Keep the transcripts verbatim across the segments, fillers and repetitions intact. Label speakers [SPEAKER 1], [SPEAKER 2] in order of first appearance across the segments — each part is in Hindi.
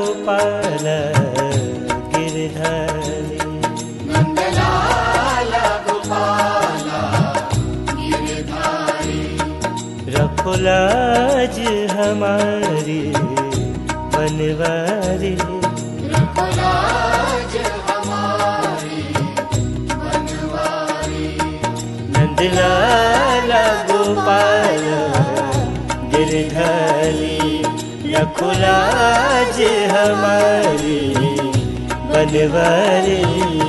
[SPEAKER 1] गोपाल गिरधारी।
[SPEAKER 2] नंदलाला गोपाल गिरधारी,
[SPEAKER 1] रखो लाज हमारी बनवारी।
[SPEAKER 2] रखो लाज हमारी बनवारी।
[SPEAKER 1] नंदलाला गोपाल गिरधारी, रखो लाज हमारी बनवारी।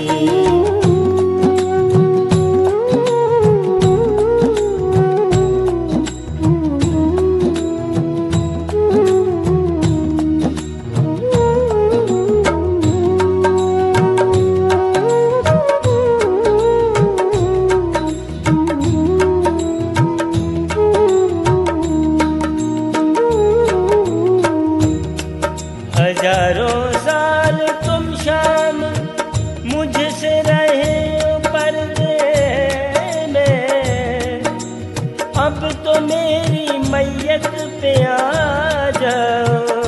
[SPEAKER 1] हजारों साल तुम शाम मुझसे रहे पर्दे में, अब तो मेरी मैयत पे आ जाओ।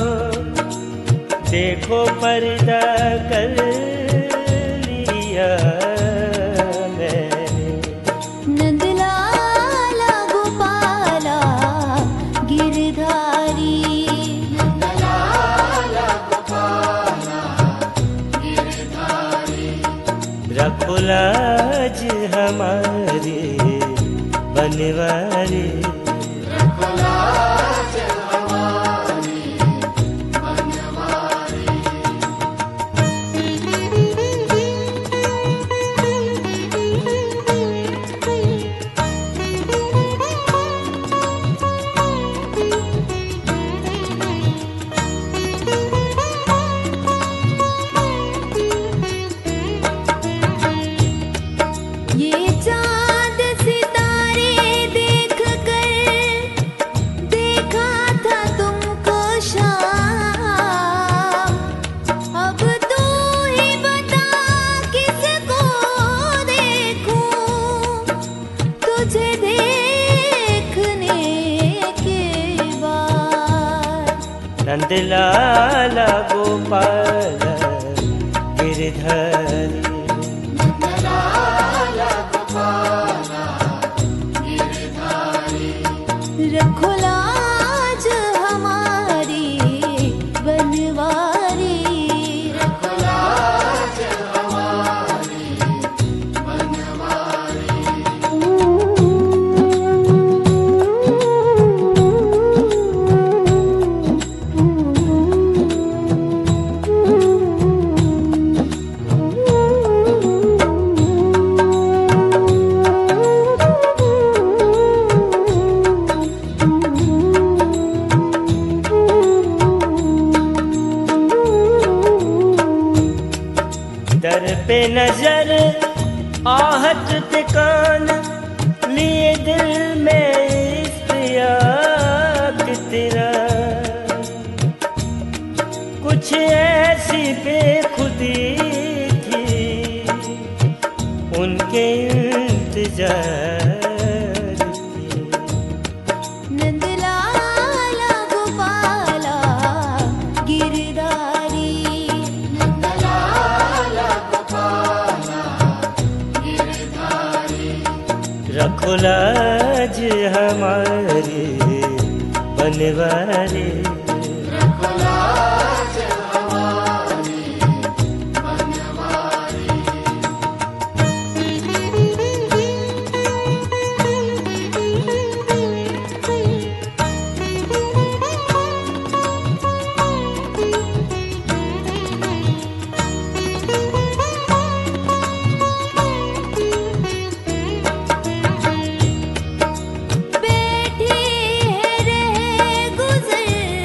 [SPEAKER 1] देखो पर्दा कर लिया मैंने।
[SPEAKER 3] नंदलाला गोपाला गिरधारी,
[SPEAKER 1] रखो लाज हमारी बनवारी।
[SPEAKER 2] रखो लाज हमारी बनवारी।
[SPEAKER 3] ये चांद सितारे देख कर देखा था तुमको शाम, अब तू ही बता किसको देखूं तुझे देखने के बाद।
[SPEAKER 1] नंदलाला गोपाल गिरधारी,
[SPEAKER 3] रखो लाज हमारी बनवारी।
[SPEAKER 2] रखो लाज हमारी बनवारी।
[SPEAKER 1] दर पे नजर आहट पे कान लिए दिल में इश्तियाक तेरा। कुछ ऐसी बेखुदी थी उनके इंतजार की।
[SPEAKER 3] नंदलाला गोपाला गिरधारी,
[SPEAKER 2] नंदलाला गोपाल गिरधारी,
[SPEAKER 1] रखो लाज हमारी बनवारी।
[SPEAKER 2] रखो लाज हमारी बनवारी।
[SPEAKER 3] बैठी है रहे गुजर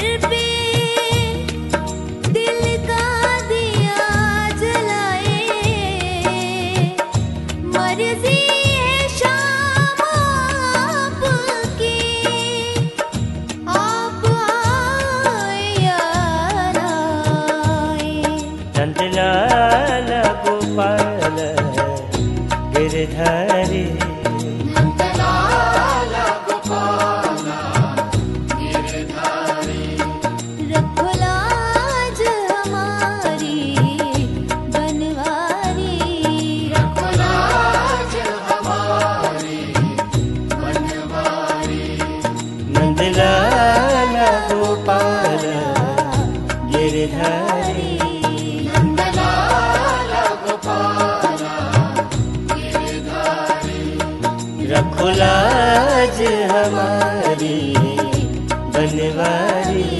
[SPEAKER 3] बनवारी।
[SPEAKER 2] नंदलाला गोपाला गिरधारी,
[SPEAKER 1] रखो लाज हमारी बनवारी।